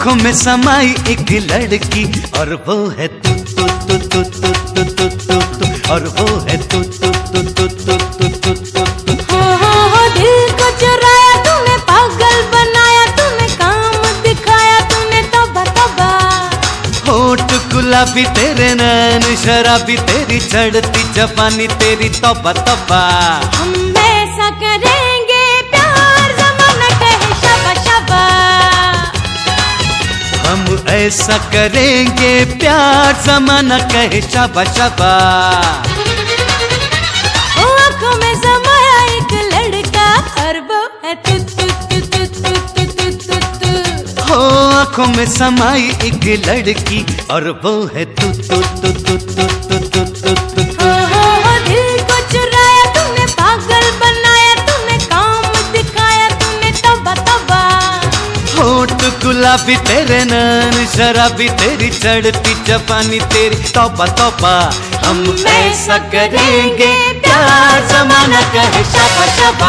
आंखों में समाई एक लड़की और वो है तू तू तू तू तू तू तू तू तू और वो है तू तू तू तू तू तू तू तू तू। हो दिल को चुराया तूने, पागल बनाया तूने, काम दिखाया तूने, तौबा तौबा। होठ गुलाबी तेरे नैन शराबी तेरी चढ़ती जवानी तेरी तौबा तौबा। हम ऐसा करेंगे प्यार ज़माना कहे शाबा शाबा। हम ऐसा करेंगे प्यार ज़माना कहे शाबा शाबा। ओ आँखों में समाया एक लड़का और वो है तू तू तू तू तू तू तू तू। हो आँखों में समाई एक लड़की और वो है तू तू तू तू तू तू तू तू तू। हो दिल को चुराया तूने, पागल बनाया तूने, काम दिखाया तूने, तौबा तौबा। होठ गुलाबी तेरे नैन शराबी तेरी चढ़ती जवानी तेरी तौबा तौबा। हम ऐसा करेंगे प्यार ज़माना कहे शाबा शाबा।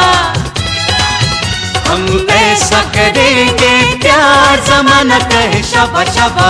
हम ऐसा करेंगे प्यार ज़माना कहे शाबा शाबा।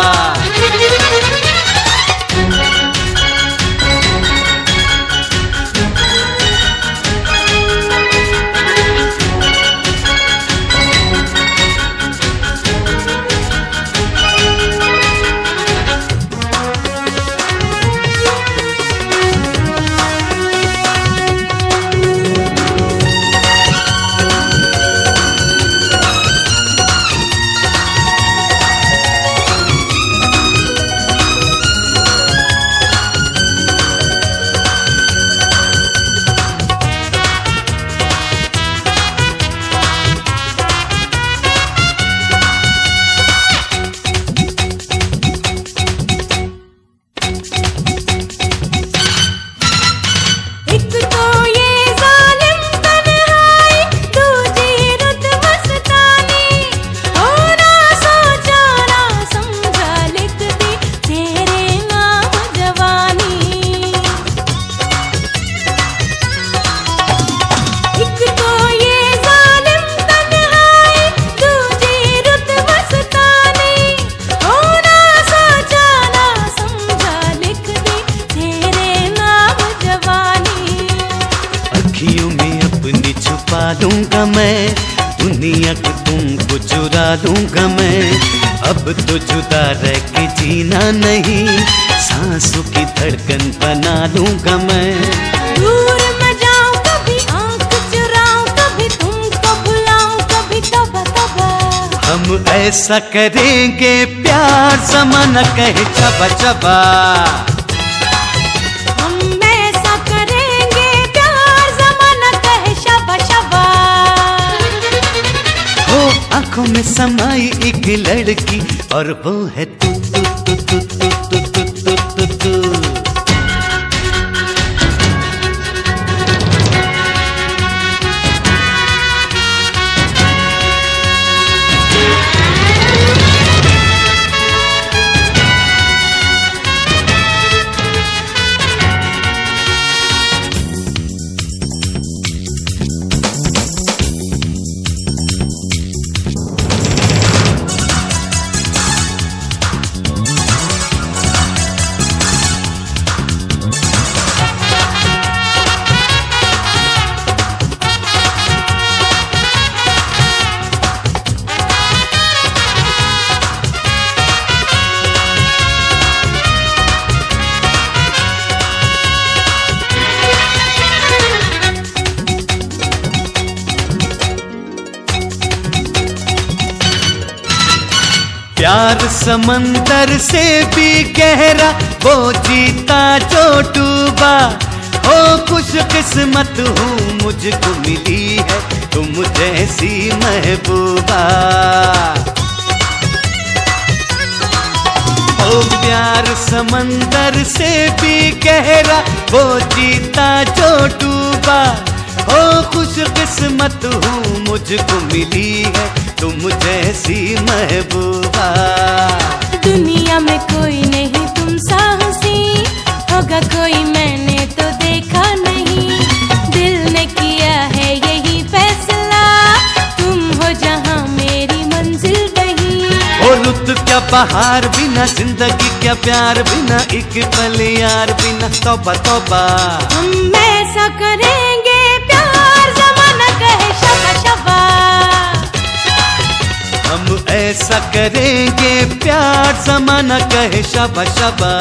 लूंगा मैं दुनिया को तुमको चुरा लूंगा मैं। अब तो जुदा रह के जीना नहीं, सांसों की धड़कन बना लूंगा मैं। दूर मैं जाऊं कभी आंख चुराऊं, कभी तुमको भुलाऊं, कभी तौबा तौबा। हम ऐसा करेंगे प्यार ज़माना कहे शाबा शाबा। आँखों में समाई एक लड़की और वो है तू तू तू तू तू तू तू तू तू। प्यार समंदर से भी गहरा वो जीता जो डूबा। हो खुश किस्मत हूँ मुझको मिली है तुम जैसी महबूबा। ओ प्यार समंदर से भी गहरा वो जीता जो डूबा। ओ खुश किस्मत हूँ मुझको मिली है तुम जैसी महबूबा। दुनिया में कोई नहीं तुम सा हंसी, होगा कोई मैंने तो देखा नहीं। दिल ने किया है यही फैसला, तुम हो जहाँ मेरी मंजिल नहीं। बहार बिना जिंदगी क्या प्यार बिना एक पल यार बिना तौबा तौबा। हम ऐसा करेंगे प्यार ज़माना कहे शबा शबा। हम ऐसा करेंगे प्यार ज़माना कहे शबा शबा।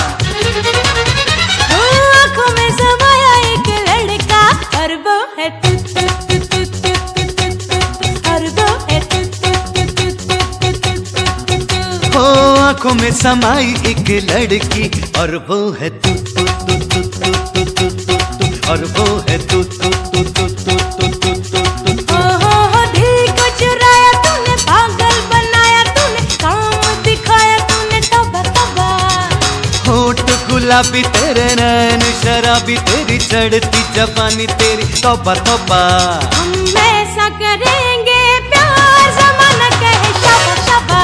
आँखों में समाया एक लड़का और वो है तू तू तू तू तू तू तू और वो है तू तू तू तू तू तू। हो आँखों में समाई एक लड़की और वो है तू तू तू तू तू तू तू तू और वो है तू तू तू तू तू तू तू तू तू। हो दिल को चुराया तूने, पागल बनाया तूने, काम दिखाया तूने तौबा तौबा। होठ गुलाबी तेरे नैन शराबी तेरी चढ़ती जवानी तेरी तौबा तौबा। हम ऐसा करेंगे प्यार ज़माना कहे शबा शबा।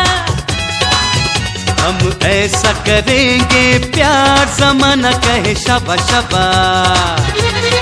हम ऐसा करेंगे प्यार ज़माना कहे शबा शबा।